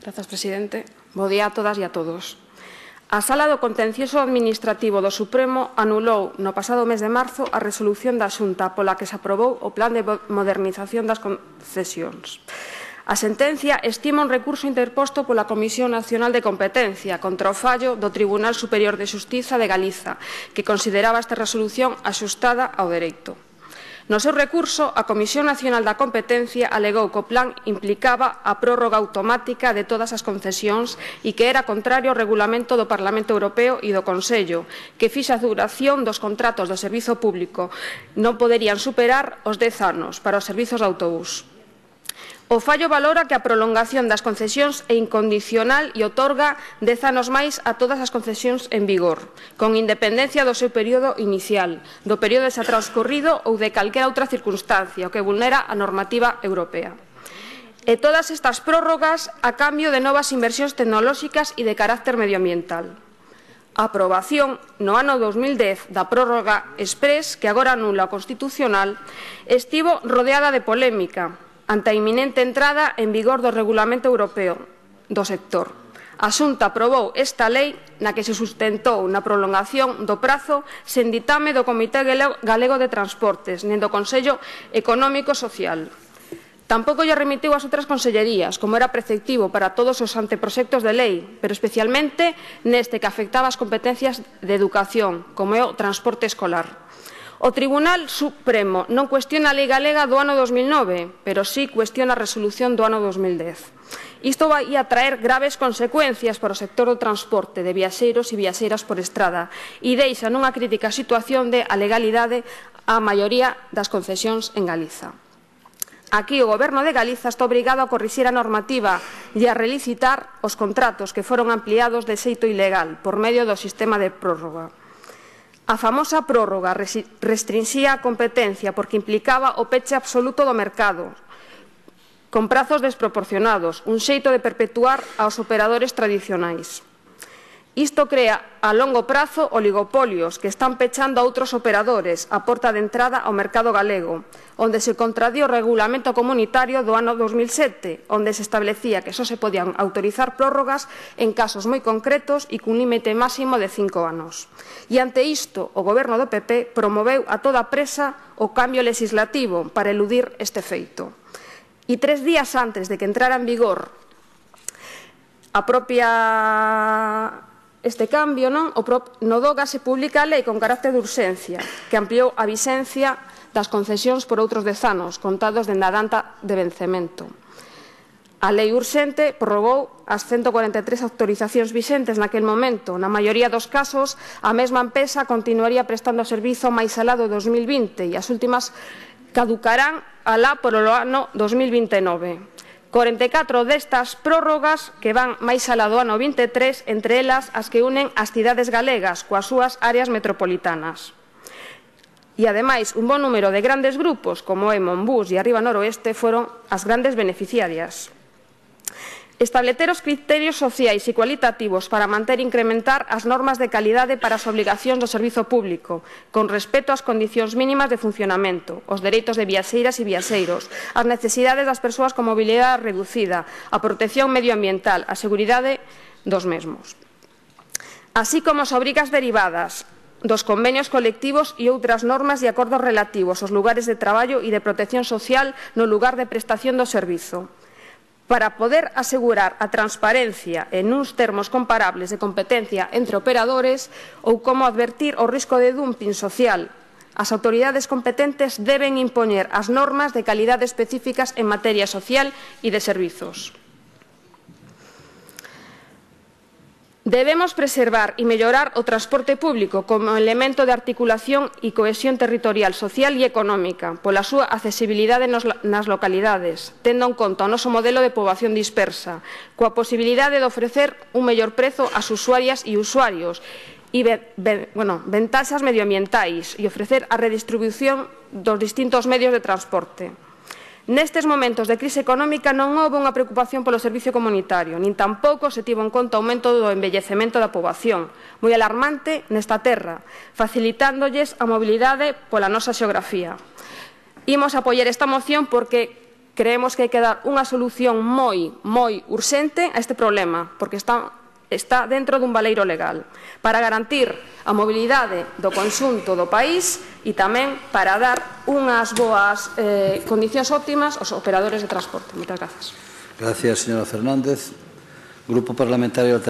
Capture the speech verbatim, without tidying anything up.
Grazas, presidente. Bo día a todas e a todos. A Sala do Contencioso Administrativo do Supremo anulou no pasado mes de marzo a resolución da Xunta pola que se aprobou o Plan de Modernización das Concesións. A sentencia estima un recurso interposto pola Comisión Nacional de Competencia contra o fallo do Tribunal Superior de Xustiza de Galiza, que consideraba esta resolución axustada ao dereito. No seu recurso, a Comisión Nacional da Competencia alegou que o plan implicaba a prórroga automática de todas as concesións e que era contrario ao regulamento do Parlamento Europeo e do Consello, que fixa a duración dos contratos do servizo público non poderían superar os dez anos para os servizos de autobús. O fallo valora que a prolongación das concesións é incondicional e outorga dez anos máis a todas as concesións en vigor, con independencia do seu período inicial, do período xa transcorrido ou de calquera outra circunstancia, o que vulnera a normativa europea. E todas estas prórrogas a cambio de novas inversións tecnolóxicas e de carácter medioambiental. A aprobación no ano dos mil dez da prórroga exprés, que agora anula o Constitucional, estivo rodeada de polémica ante a inminente entrada en vigor do Regulamento Europeo do sector. A Xunta aprobou esta lei na que se sustentou na prolongación do prazo sen ditame do Comité Galego de Transportes nen do Consello Económico e Social. Tampouco lle remitiu ás outras consellerías, como era preceptivo para todos os anteproxectos de lei, pero especialmente neste que afectaba as competencias de educación, como é o transporte escolar. O Tribunal Supremo non cuestiona a lei galega do ano dos mil nove, pero sí cuestiona a resolución do ano dos mil dez. Isto vai a traer graves consecuencias para o sector do transporte de viaxeiros e viaxeiras por estrada e deixa nunha crítica situación de a legalidade a maioría das concesións en Galiza. Aquí o Goberno de Galiza está obrigado a corrixir a normativa e a relicitar os contratos que foron ampliados de xeito ilegal por medio do sistema de prórroga. A famosa prórroga restrinxía a competencia porque implicaba o peche absoluto do mercado, con prazos desproporcionados, un xeito de perpetuar aos operadores tradicionais. Isto crea a longo prazo oligopolios que están pechando a outros operadores a porta de entrada ao mercado galego, onde se contradí o regulamento comunitario do ano dos mil sete, onde se establecía que só se podían autorizar prórrogas en casos moi concretos e cun límite máximo de cinco anos. E ante isto, o Goberno do P P promoveu a toda presa o cambio legislativo para eludir este feito. E tres días antes de que entrara en vigor a propia este cambio, non? No DOGA se publica a lei con carácter de urxencia, que ampliou a vixencia das concesións por outros dez anos, contados dende a data de vencemento. A lei urxente prorrogou as ciento cuarenta e tres autorizacións vixentes naquel momento. Na maioría dos casos, a mesma empresa continuaría prestando o servizo máis alá do dos mil vinte e as últimas caducarán alá por o ano dos mil vinte e nove. corenta e catro destas prórrogas que van máis alá do ano vinte e tres, entre elas as que unen as cidades galegas coas súas áreas metropolitanas. E, ademais, un bon número de grandes grupos, como é Monbús e Arriba Noroeste, foron as grandes beneficiarias. Establecer os criterios sociais e cualitativos para manter e incrementar as normas de calidade para as obligacións do servizo público, con respecto ás condicións mínimas de funcionamento, os dereitos de viaxeiras e viaxeiros, as necesidades das persoas con mobilidade reducida, a protección medioambiental, a seguridade dos mesmos. Así como as obrigas derivadas dos convenios colectivos e outras normas e acordos relativos aos lugares de traballo e de protección social no lugar de prestación do servizo. Para poder asegurar a transparencia en uns termos comparables de competencia entre operadores ou como advertir o risco de dumping social, as autoridades competentes deben impoñer as normas de calidade específicas en materia social e de servizos. Debemos preservar e mellorar o transporte público como elemento de articulación e cohesión territorial, social e económica, pola súa accesibilidade nas localidades, tendo en conta o noso modelo de poboación dispersa, coa posibilidade de ofrecer un mellor prezo ás usuarias e usuarios e bueno, ventaxas medioambientais e ofrecer a redistribución dos distintos medios de transporte. Nestes momentos de crise económica non houve unha preocupación polo servicio comunitario, nin tampouco se tivo en conta o aumento do envellecemento da poboación, moi alarmante nesta terra, facilitándolles a mobilidade pola nosa xeografía. Imos apoiar esta moción porque creemos que hai que dar unha solución moi, moi urxente a este problema, porque está, está dentro dun baleiro legal, para garantir a mobilidade do conxunto do país e tamén para dar unhas boas eh, condicións óptimas aos operadores de transporte. Moitas grazas. Gracias, señora Fernández. Grupo Parlamentario